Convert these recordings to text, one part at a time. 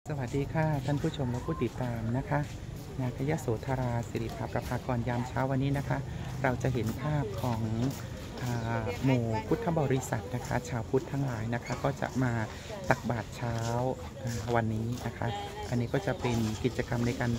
สวัสดีค่ะท่านผู้ชมและผู้ติดตามนะคะนาคยโสธราสิริภาประภากรยามเช้าวันนี้นะคะเราจะเห็นภาพของหมู่พุทธบริษัทนะคะชาวพุทธทั้งหลายนะคะก็จะมาตักบาตรเช้าวันนี้นะคะอันนี้ก็จะเป็นกิจกรรมในการ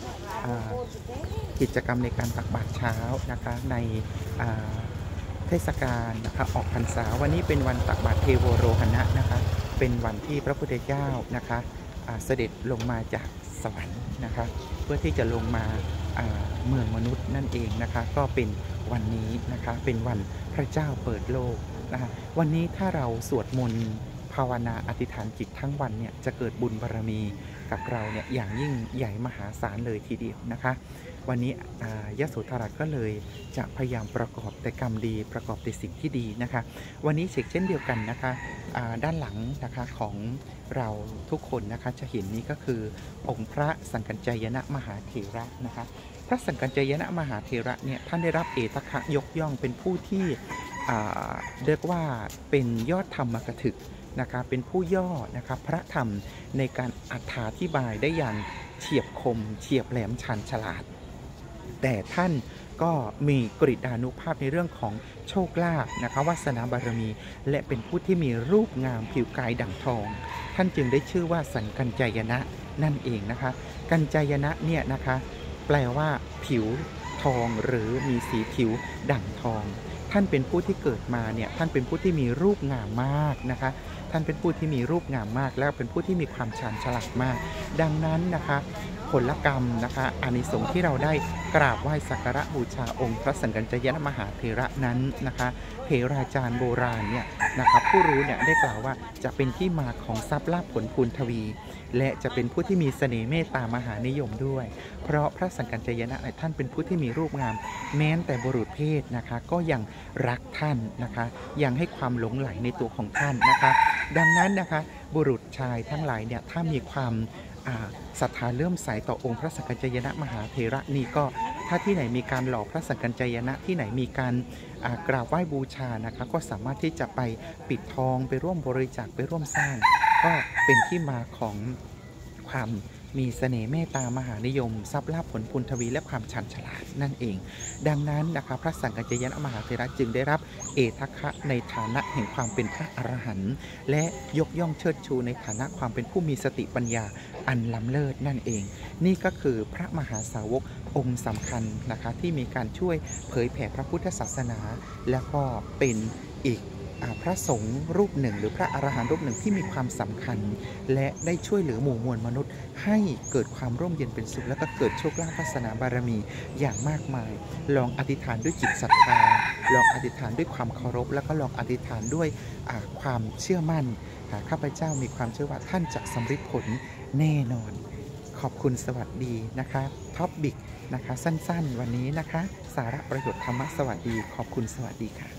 ตักบาตรเช้านะคะในเทศกาลนะคะออกพรรษาวันนี้เป็นวันตักบาตรเทโวโรหณะนะคะเป็นวันที่พระพุทธเจ้านะคะเสด็จลงมาจากสวรรค์นะคะเพื่อที่จะลงมาเมืองมนุษย์นั่นเองนะคะก็เป็นวันนี้นะคะเป็นวันพระเจ้าเปิดโลกนะคะวันนี้ถ้าเราสวดมนต์ภาวนาอธิษฐานจิตทั้งวันเนี่ยจะเกิดบุญบารมีกับเราเนี่ยอย่างยิ่งใหญ่มหาศาลเลยทีเดียวนะคะวันนี้ยโสธรก็เลยจะพยายามประกอบแต่กรรมดีประกอบแต่สิ่งที่ดีนะคะวันนี้เช่นเดียวกันนะคะด้านหลังนะคะของเราทุกคนนะคะจะเห็นนี้ก็คือองค์พระสังกัจจายนะมหาเถระนะคะพระสังกัจจายนะมหาเถระเนี่ยท่านได้รับเอตคะยกย่องเป็นผู้ที่เรียกว่าเป็นยอดธรรมกถึกนะคะเป็นผู้ย่อนะคะพระธรรมในการอธิบายได้อย่างเฉียบคมเฉียบแหลมชาญฉลาดแต่ท่านก็มีกฤษฎานุภาพในเรื่องของโชคลาภนะคะวาสนาบารมีและเป็นผู้ที่มีรูปงามผิวกายดั่งทองท่านจึงได้ชื่อว่าสันกัญจายนะนั่นเองนะคะกัญจายนะเนี่ยนะคะแปลว่าผิวทองหรือมีสีผิวดั่งทองท่านเป็นผู้ที่เกิดมาเนี่ยท่านเป็นผู้ที่มีรูปงามมากนะคะท่านเป็นผู้ที่มีรูปงามมากแล้วเป็นผู้ที่มีความชาญฉลาดมากดังนั้นนะคะผลกรรมนะคะอานิสงส์ที่เราได้กราบไหว้สักการะบูชาองค์พระสังกัจจายนะมหาเถระนั้นนะคะเถราจารย์โบราณเนี่ยนะคะผู้รู้เนี่ยได้กล่าวว่าจะเป็นที่มาของทรัพย์ลาภผลพูนทวีและจะเป็นผู้ที่มีเสน่ห์เมตตามหานิยมด้วยเพราะพระสังกัจจายนะท่านเป็นผู้ที่มีรูปงามแม้แต่บุรุษเพศนะคะก็ยังรักท่านนะคะยังให้ความหลงใหลในตัวของท่านนะคะดังนั้นนะคะบุรุษชายทั้งหลายเนี่ยถ้ามีความศรัทธาเลื่อมใสต่อองค์พระสังกัจจายนะมหาเถระนี่ก็ถ้าที่ไหนมีการหล่อพระสังกัจจายนะที่ไหนมีการกราบไหว้บูชานะคะก็สามารถที่จะไปปิดทองไปร่วมบริจาคไปร่วมสร้างก็เป็นที่มาของความมีเสน่ห์เมตตามหานิยมทรัพย์ลาภผลพูนทวีและความชันฉลาดนั่นเองดังนั้นนะคะพระสังกัจจายนะมหาเถระจึงได้รับเอตคะในฐานะแห่งความเป็นพระอรหันต์และยกย่องเชิดชูในฐานะความเป็นผู้มีสติปัญญาอันล้ำเลิศนั่นเองนี่ก็คือพระมหาสาวกองค์สำคัญนะคะที่มีการช่วยเผยแผ่พระพุทธศาสนาและก็เป็นอีกพระสงฆ์รูปหนึ่งหรือพระอรหันต์รูปหนึ่งที่มีความสำคัญและได้ช่วยเหลือหมู่มวลมนุษย์ให้เกิดความร่มเย็นเป็นสุขและก็เกิดโชคลาภวาสนาบารมีอย่างมากมายลองอธิษฐานด้วยจิตศรัทธาลองอธิษฐานด้วยความเคารพแล้วก็ลองอธิษฐานด้วยความเชื่อมั่นข้าพเจ้ามีความเชื่อว่าท่านจะสำเร็จผลแน่นอนขอบคุณสวัสดีนะคะท็อปบิกนะคะสั้นๆวันนี้นะคะสาระประโยชน์ธรรมะสวัสดีขอบคุณสวัสดีค่ะ